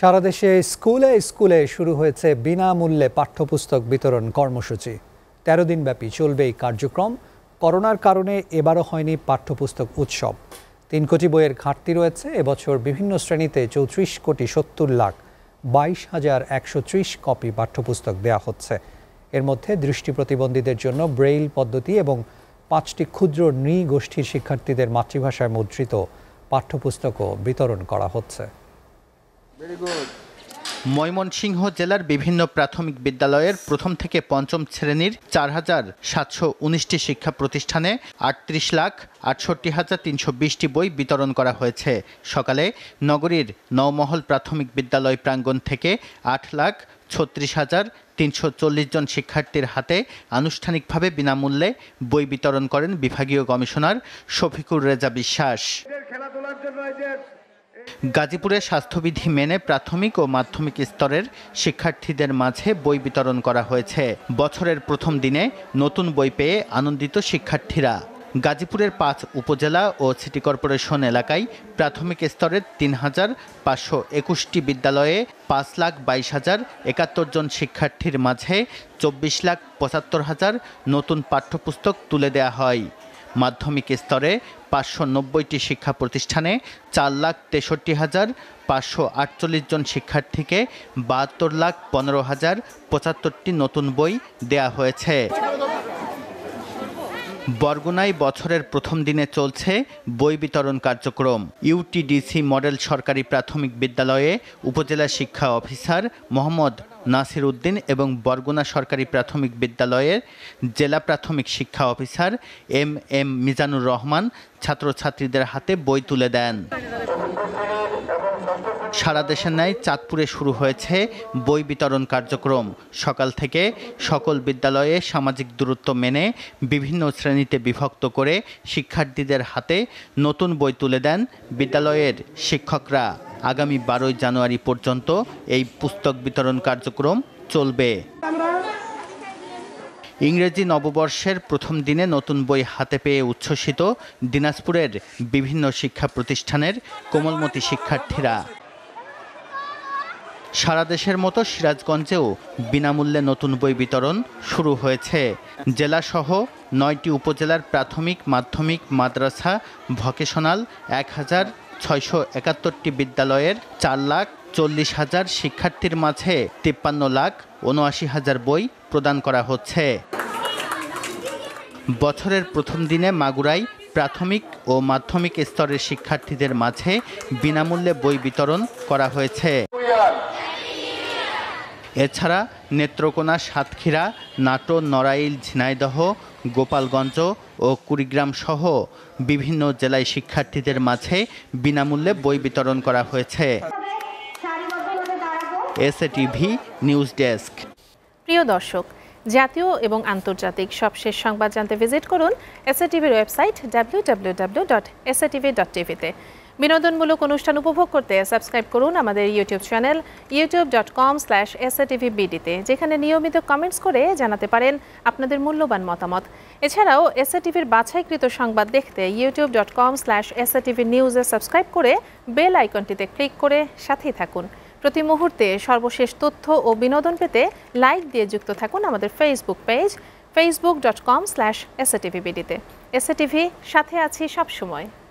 সারা দেশে স্কুলে স্কুলে শুরু হয়েছে বিনামূল্যে পাঠ্যপুস্তক বিতরণ কর্মসূচি। ১৩ দিনব্যাপী চলবে এই কার্যক্রম। করোনার কারণে এবারও হয়নি পাঠ্যপুস্তক উৎসব। ৩ কোটি বইয়ের ঘাটতি রয়েছে। এবছর বিভিন্ন শ্রেণীতে ৩৪,৭০,২২,১৩০ কপি পাঠ্যপুস্তক দেওয়া হচ্ছে। এর মধ্যে দৃষ্টি প্রতিবন্ধীদের জন্য ব্রেইল পদ্ধতি এবং ৫টি ক্ষুদ্র নৃগোষ্ঠীর শিক্ষার্থীদের মাতৃভাষায় মুদ্রিত পাঠ্যপুস্তকও বিতরণ করা হচ্ছে। ময়মনসিংহ জেলার বিভিন্ন প্রাথমিক বিদ্যালয়ের প্রথম থেকে পঞ্চম শ্রেণীর ৪,৭১৯টি শিক্ষা প্রতিষ্ঠানে ৩৮,৬৮,৩২০টি বই বিতরণ করা হয়েছে। সকালে নগরীর নওমহল প্রাথমিক বিদ্যালয় প্রাঙ্গণ থেকে ৮,৩৬,৩৪০ জন শিক্ষার্থীর হাতে আনুষ্ঠানিকভাবে বিনামূল্যে বই বিতরণ করেন বিভাগীয় কমিশনার শফিকুর রেজা বিশ্বাস। গাজীপুরে স্বাস্থ্যবিধি মেনে প্রাথমিক ও মাধ্যমিক স্তরের শিক্ষার্থীদের মাঝে বই বিতরণ করা হয়েছে। বছরের প্রথম দিনে নতুন বই পেয়ে আনন্দিত শিক্ষার্থীরা। গাজীপুরের ৫ উপজেলা ও সিটি কর্পোরেশন এলাকায় প্রাথমিক স্তরের ৩,৫২১টি বিদ্যালয়ে ৫,২২,০৭১ জন শিক্ষার্থীর মাঝে ২৪,৭৫,০০০ নতুন পাঠ্যপুস্তক তুলে দেওয়া হয়। মাধ্যমিক স্তরে ৫৯০টি শিক্ষা প্রতিষ্ঠানে ৪,৬৩,৫৪৮ জন শিক্ষার্থীকে ৭২,১৫,০৭৫টি নতুন বই দেয়া হয়েছে। বরগুনায় বছরের প্রথম দিনে চলছে বই বিতরণ কার্যক্রম। ইউটিডিসি মডেল সরকারি প্রাথমিক বিদ্যালয়ে উপজেলা শিক্ষা অফিসার মোহাম্মদ নাসির উদ্দিন এবং বরগুনা সরকারি প্রাথমিক বিদ্যালয়ের জেলা প্রাথমিক শিক্ষা অফিসার এম মিজানুর রহমান ছাত্রছাত্রীদের হাতে বই তুলে দেন। সারা দেশের ন্যায় চাঁদপুরে শুরু হয়েছে বই বিতরণ কার্যক্রম। সকাল থেকে সকল বিদ্যালয়ে সামাজিক দূরত্ব মেনে বিভিন্ন শ্রেণীতে বিভক্ত করে শিক্ষার্থীদের হাতে নতুন বই তুলে দেন বিদ্যালয়ের শিক্ষকরা। আগামী ১২ জানুয়ারি পর্যন্ত এই পুস্তক বিতরণ কার্যক্রম চলবে। ইংরেজি নববর্ষের প্রথম দিনে নতুন বই হাতে পেয়ে উচ্ছ্বসিত দিনাজপুরের বিভিন্ন শিক্ষা প্রতিষ্ঠানের কোমলমতি শিক্ষার্থীরা। সারা দেশের মতো সিরাজগঞ্জেও বিনামূল্যে নতুন বই বিতরণ শুরু হয়েছে। জেলাসহ ৯টি উপজেলার প্রাথমিক, মাধ্যমিক, মাদ্রাসা, ভকেশনাল ১,৬৭১টি বিদ্যালয়ের 4,40,০০০ শিক্ষার্থীর মাঝে 53,79,০০০ বই প্রদান করা হচ্ছে। বছরের প্রথম দিনে মাগুরায় প্রাথমিক ও মাধ্যমিক স্তরের শিক্ষার্থীদের মাঝে বিনামূল্যে বই বিতরণ করা হয়েছে। এছাড়া নেত্রকোনা, সাতক্ষীরা, নাটোর, নড়াইল, ঝিনাইদহ, গোপালগঞ্জ ও কুড়িগ্রাম সহ বিভিন্ন জেলায় শিক্ষার্থীদের মাঝে বিনামূল্যে বই বিতরণ করা হয়েছে। SATV news desk. প্রিয় দর্শক, জাতীয় এবং আন্তর্জাতিক সবশেষ সংবাদ জানতে ভিজিট করুন এসএটিভির ওয়েবসাইট www.satv.tv-তে। বিনোদনমূলক অনুষ্ঠান উপভোগ করতে সাবস্ক্রাইব করুন আমাদের ইউটিউব চ্যানেল youtube.com/satvbd-তে, যেখানে নিয়মিত কমেন্টস করে জানাতে পারেন আপনাদের মূল্যবান মতামত। এছাড়াও এসএটিভির বাছাইকৃত সংবাদ দেখতে youtube.com/satvnews-এ সাবস্ক্রাইব করে বেল আইকনটিতে ক্লিক করে সাথেই থাকুন। প্রতি মুহূর্তে সর্বশেষ তথ্য ও বিনোদন পেতে লাইক দিয়ে যুক্ত থাকুন আমাদের ফেসবুক পেজ facebook.com/satvbd-তে। এসএটিভি সাথে আছি সবসময়।